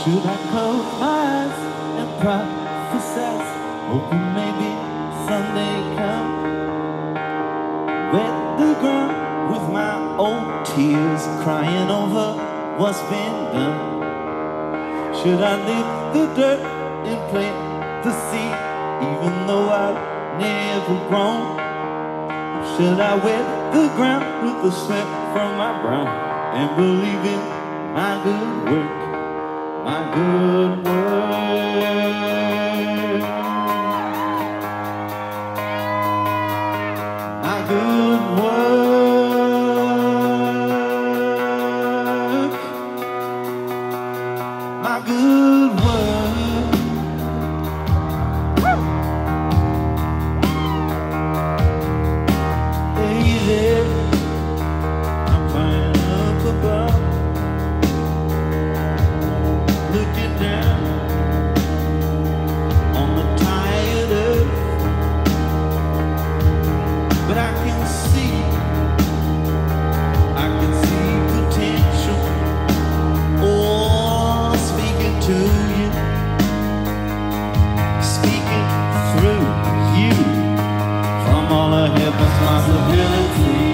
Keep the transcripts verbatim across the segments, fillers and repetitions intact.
Should I close my eyes and prophesy, hoping maybe someday come? Wet the ground with my old tears, crying over what's been done. Should I leave the dirt and plant the seed, even though I've never grown? Should I wet the ground with the sweat from my brow and believe in my good work, my good work, my good work, my good work? Responsibility.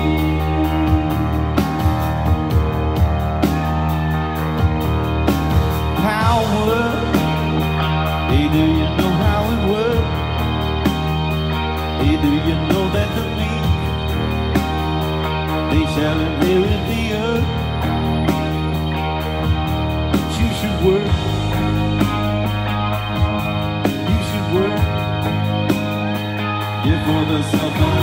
Power. Hey, do you know how it works? Hey, do you know that the meek, they shall inherit the earth? You should work. You should work. Yeah, for the self.